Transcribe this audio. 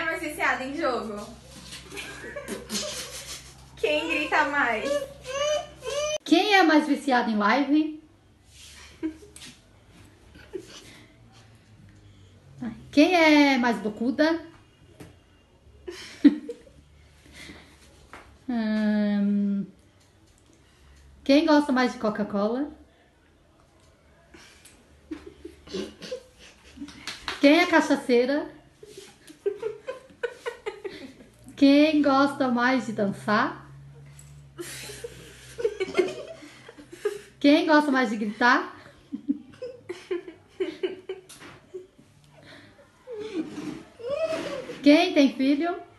é mais viciado em jogo? Quem grita mais? Quem é mais viciado em live? Quem é mais bocuda? Quem gosta mais de Coca-Cola? Quem é cachaceira? Quem gosta mais de dançar? Quem gosta mais de gritar? Quem tem filho?